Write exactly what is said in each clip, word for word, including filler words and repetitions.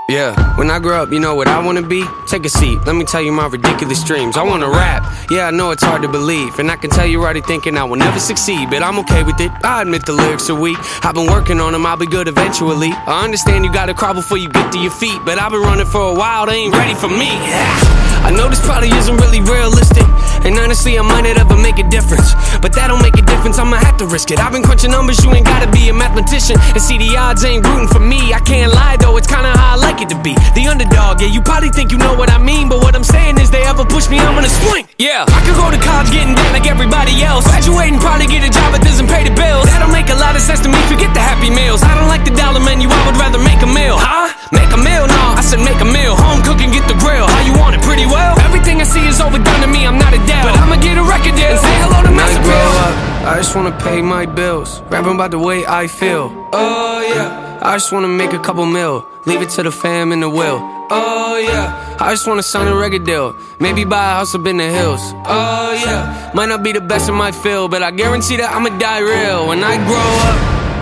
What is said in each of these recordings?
Yeah, when I grow up, you know what I wanna be? Take a seat, let me tell you my ridiculous dreams. I wanna rap, yeah, I know it's hard to believe, and I can tell you're already thinking I will never succeed, but I'm okay with it, I admit the lyrics are weak. I've been working on them, I'll be good eventually. I understand you gotta crawl before you get to your feet, but I've been running for a while, they ain't ready for me. I know this probably isn't really realistic, and honestly I might not ever make a difference, but that don't make a difference, I'ma have to risk it. I've been crunching numbers, you ain't gotta be a mathematician, and see the odds ain't rooting for me. I can't lie though, it's kinda how I like it to be, the underdog. Yeah, you probably think you know what I mean, but what I'm saying is they ever push me, I'm gonna swing. Yeah, I could go to college getting down like everybody else, graduating, probably get a job that doesn't pay the bills. That'll make a lot of sense to me, forget the happy meals. I don't like the dollar menu, I would rather make a meal. Huh? Make a meal? No, I said make a meal. Home cooking, get the grill. How you want it? Pretty well. Everything I see is overdone to me, I'm not a dad, but I'ma get a record deal and say hello to Master Bill. I just wanna pay my bills, rapping about the way I feel. Oh yeah, I just wanna make a couple mil, leave it to the fam and the will. Oh yeah, I just wanna sign a record deal, maybe buy a house up in the hills. Oh yeah, might not be the best in my field, but I guarantee that I'ma die real when I grow up.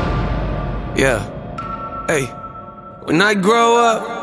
Yeah, hey, when I grow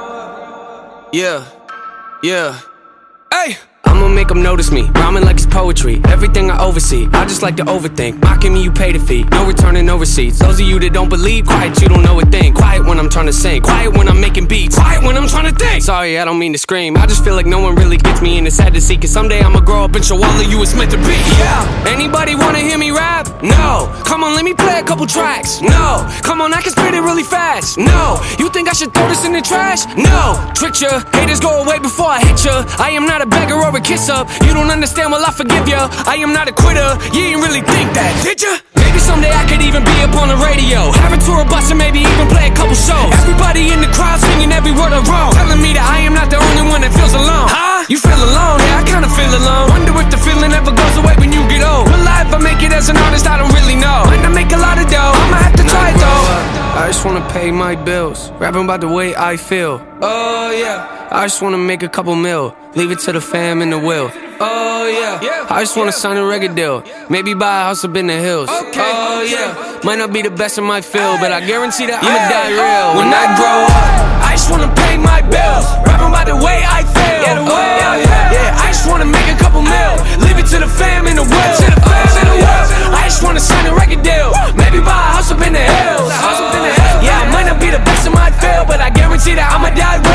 up. Yeah, yeah, hey, I'ma make them notice me, rhyming like it's poetry. Everything I oversee, I just like to overthink. Mocking me, you pay the fee, no returning, no receipts. Those of you that don't believe, quiet, you don't know a thing. Quiet when I'm trying to sing, quiet when I'm making beats, quiet when I'm trying to think. Sorry, I don't mean to scream, I just feel like no one really gets me, and it's sad to see, cause someday I'ma grow up and show all of you it's meant to be. Yeah, anybody wanna hear me rap? No. Come on, let me play a couple tracks. No. Come on, I can spit it really fast. No. You think I should throw this in the trash? No. Trick ya, haters go away before I hit ya. I am not a beggar or a kiss up. You don't understand, well I forgive ya. I am not a quitter, you ain't really think that, did ya? Maybe someday I could even be up on the radio, have a tour bus and maybe even play a couple shows. Everybody in the crowd singing every word I wrote, telling me that I am not the only one that feels alone. Huh? You feel alone? Yeah, I kinda feel alone. Wonder if the feeling ever goes away when you get old. Will I ever make it as an artist? I don't really know. Might not make a lot of dough, I'ma have to try it though. I just wanna pay my bills, rapping about the way I feel. Oh yeah, I just wanna make a couple mil, leave it to the fam and the will. Oh yeah, I just wanna sign a record deal, maybe buy a house up in the hills. Oh yeah, might not be the best in my field, but I guarantee that I'ma die real when I grow up. I just wanna pay my bills, rapping about the way I feel. Oh yeah, yeah, I just wanna make a couple mil, leave it to the fam and the will. To the fam and the will. I just wanna sign a record deal, maybe buy a house up in the hills. Yeah, I might not be the best in my field, but I guarantee that I'ma die real.